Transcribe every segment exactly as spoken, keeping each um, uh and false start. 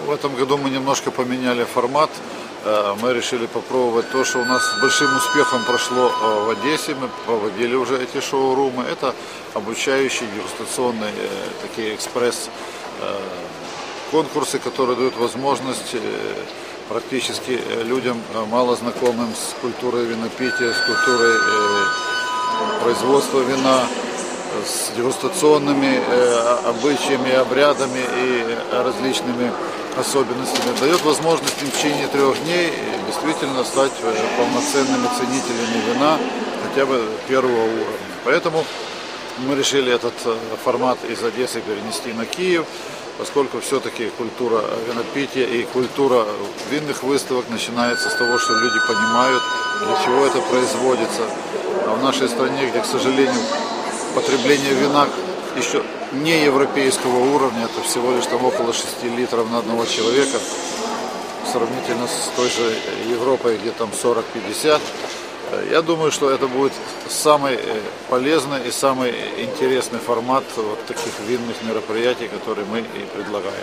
В этом году мы немножко поменяли формат. Мы решили попробовать то, что у нас с большим успехом прошло в Одессе. Мы проводили уже эти шоурумы. Это обучающие, дегустационные такие экспресс-конкурсы, которые дают возможность практически людям, мало знакомым с культурой винопития, с культурой производства вина, с дегустационными обычаями, обрядами и различными особенностями, дает возможность им в течение трех дней действительно стать полноценными ценителями вина хотя бы первого уровня. Поэтому мы решили этот формат из Одессы перенести на Киев, поскольку все-таки культура винопития и культура винных выставок начинается с того, что люди понимают, для чего это производится. А в нашей стране, где, к сожалению, потребление вина еще не европейского уровня, это всего лишь там около шести литров на одного человека, сравнительно с той же Европой, где там сорок-пятьдесят. Я думаю, что это будет самый полезный и самый интересный формат вот таких винных мероприятий, которые мы и предлагаем.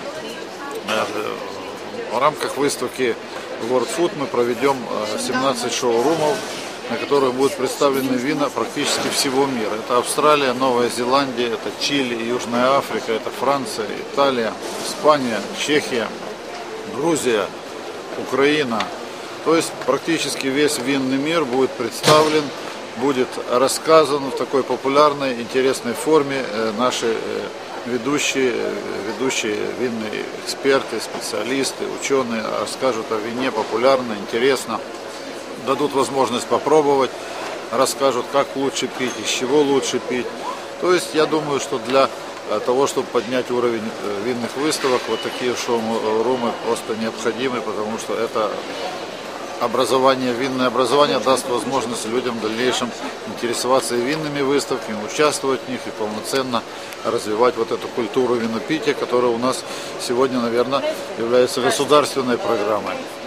В рамках выставки World Food мы проведем семнадцать шоурумов, на которых будут представлены вина практически всего мира. Это Австралия, Новая Зеландия, это Чили, Южная Африка, это Франция, Италия, Испания, Чехия, Грузия, Украина. То есть практически весь винный мир будет представлен, будет рассказан в такой популярной, интересной форме. Наши ведущие, ведущие винные эксперты, специалисты, ученые расскажут о вине популярно, интересно, дадут возможность попробовать, расскажут, как лучше пить, из чего лучше пить. То есть я думаю, что для того, чтобы поднять уровень винных выставок, вот такие шоурумы просто необходимы, потому что это образование, винное образование даст возможность людям в дальнейшем интересоваться и винными выставками, участвовать в них и полноценно развивать вот эту культуру винопития, которая у нас сегодня, наверное, является государственной программой.